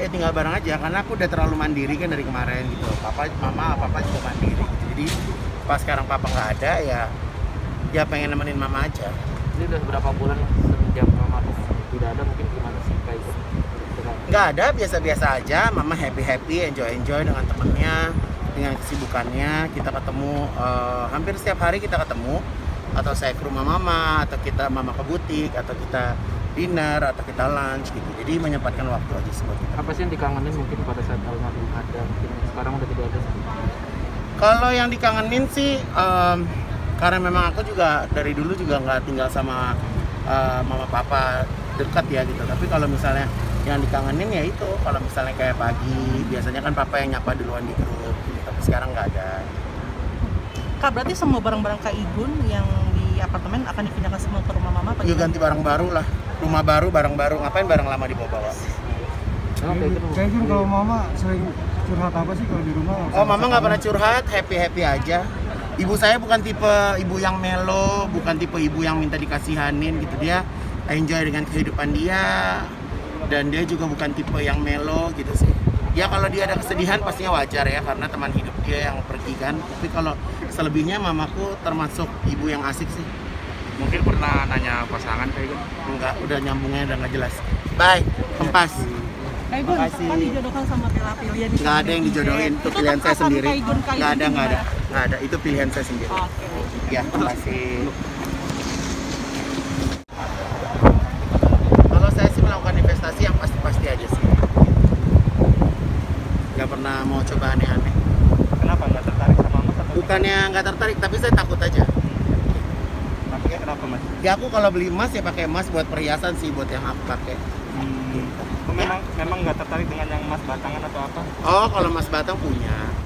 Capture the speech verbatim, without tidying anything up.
ya tinggal bareng aja, karena aku udah terlalu mandiri kan dari kemarin gitu. Papa, mama, papa juga mandiri gitu. Jadi pas sekarang papa nggak ada ya, ya pengen nemenin mama aja. Ini udah berapa bulan sejak mama tidak ada, mungkin gimana sih kayak gitu? Nggak ada, biasa-biasa aja. Mama happy-happy, enjoy-enjoy dengan temennya, dengan kesibukannya. Kita ketemu uh, hampir setiap hari kita ketemu, atau saya ke rumah mama, atau kita mama ke butik, atau kita dinner, atau kita lunch gitu. Jadi menyempatkan waktu aja buat kita. Apa sih yang dikangenin mungkin pada saat almarhum ada, mungkin sekarang udah tidak ada? Kalau yang dikangenin sih, um, karena memang aku juga dari dulu juga nggak tinggal sama uh, mama papa dekat ya gitu. Tapi kalau misalnya yang dikangenin ya itu, kalau misalnya kayak pagi, biasanya kan papa yang nyapa duluan di grup gitu. Tapi sekarang nggak ada. Kak, berarti semua barang-barang Kak Igun yang di apartemen akan dipindahkan semua ke rumah mama? Iya, ganti barang baru lah. Rumah baru, barang baru. Ngapain barang lama dibawa-bawa? Kayak gitu kalau mama sering curhat apa sih kalau di rumah? Oh, mama nggak pernah curhat, happy-happy aja. Ibu saya bukan tipe ibu yang melo, bukan tipe ibu yang minta dikasihanin gitu. Dia enjoy dengan kehidupan dia, dan dia juga bukan tipe yang melo gitu sih. Ya kalau dia ada kesedihan pastinya wajar ya, karena teman hidup dia yang pergi kan. Tapi kalau selebihnya mamaku termasuk ibu yang asik sih. Mungkin pernah nanya pasangan kayak gitu? Enggak, udah nyambungnya udah nggak jelas. Bye, kempas. Kak Igun, kan dijodohkan sama Bella Pilihan. Nggak ada yang dijodohin, itu pilihan saya sendiri. Nggak ada, nggak ada, nggak ada, itu pilihan saya sendiri. Oke. Ya, terima kasih. Kalau saya sih melakukan investasi yang pasti-pasti aja sih. Nggak pernah mau coba aneh-aneh. Kenapa nggak tertarik sama emas atau? Bukannya nggak tertarik, tapi saya takut aja. Takutnya kenapa mas? Ya aku kalau beli emas ya pakai emas buat perhiasan sih, buat yang aku pakai. Hmm. Memang memang nggak tertarik dengan yang emas batangan atau apa? Oh, kalau emas batang punya.